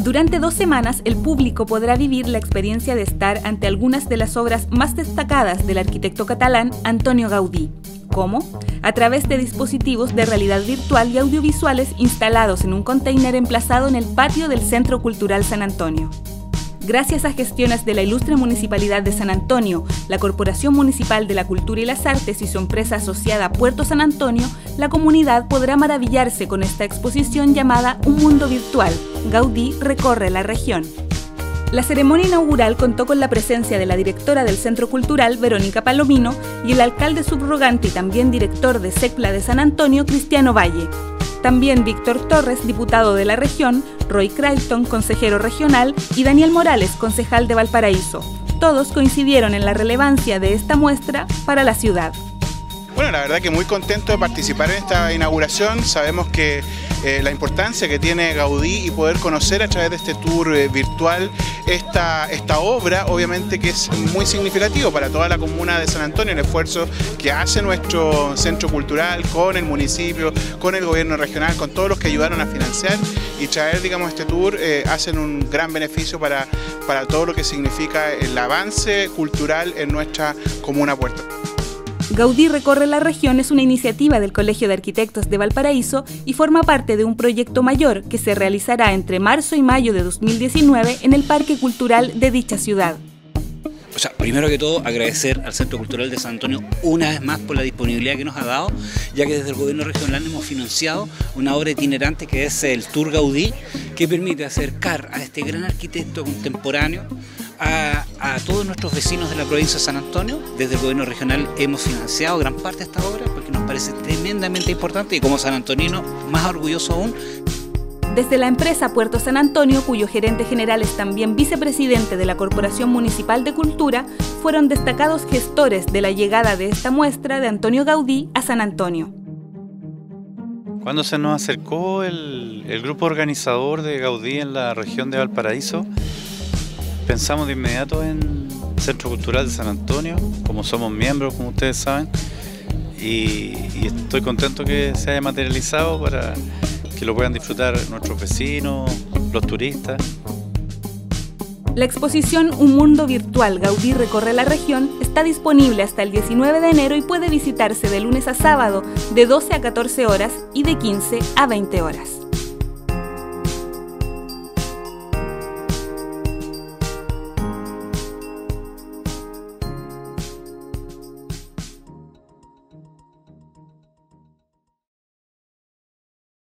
Durante 2 semanas, el público podrá vivir la experiencia de estar ante algunas de las obras más destacadas del arquitecto catalán Antonio Gaudí. ¿Cómo? A través de dispositivos de realidad virtual y audiovisuales instalados en un container emplazado en el patio del Centro Cultural San Antonio. Gracias a gestiones de la ilustre Municipalidad de San Antonio, la Corporación Municipal de la Cultura y las Artes y su empresa asociada Puerto San Antonio, la comunidad podrá maravillarse con esta exposición llamada Un Mundo Virtual. Gaudí recorre la región. La ceremonia inaugural contó con la presencia de la directora del Centro Cultural, Verónica Palomino, y el alcalde subrogante y también director de SECPLA de San Antonio, Cristiano Valle. También Víctor Torres, diputado de la región, Roy Creighton, consejero regional, y Daniel Morales, concejal de Valparaíso. Todos coincidieron en la relevancia de esta muestra para la ciudad. Bueno, la verdad que muy contento de participar en esta inauguración. Sabemos que la importancia que tiene Gaudí y poder conocer a través de este tour virtual esta obra, obviamente que es muy significativo para toda la comuna de San Antonio, el esfuerzo que hace nuestro centro cultural con el municipio, con el gobierno regional, con todos los que ayudaron a financiar y traer, digamos, este tour, hacen un gran beneficio para todo lo que significa el avance cultural en nuestra comuna Puerto. Gaudí recorre la región es una iniciativa del Colegio de Arquitectos de Valparaíso y forma parte de un proyecto mayor que se realizará entre marzo y mayo de 2019 en el Parque Cultural de dicha ciudad. Primero que todo, agradecer al Centro Cultural de San Antonio una vez más por la disponibilidad que nos ha dado, ya que desde el gobierno regional hemos financiado una obra itinerante que es el Tour Gaudí, que permite acercar a este gran arquitecto contemporáneo a todos nuestros vecinos de la provincia de San Antonio. Desde el gobierno regional hemos financiado gran parte de esta obra porque nos parece tremendamente importante y como sanantonino más orgulloso aún. Desde la empresa Puerto San Antonio, cuyo gerente general es también vicepresidente de la Corporación Municipal de Cultura, fueron destacados gestores de la llegada de esta muestra de Antonio Gaudí a San Antonio. Cuando se nos acercó el grupo organizador de Gaudí en la región de Valparaíso, pensamos de inmediato en el Centro Cultural de San Antonio, como somos miembros, como ustedes saben, y estoy contento que se haya materializado para que lo puedan disfrutar nuestros vecinos, los turistas. La exposición Un Mundo Virtual Gaudí recorre la región está disponible hasta el 19 de enero y puede visitarse de lunes a sábado de 12 a 14 horas y de 15 a 20 horas.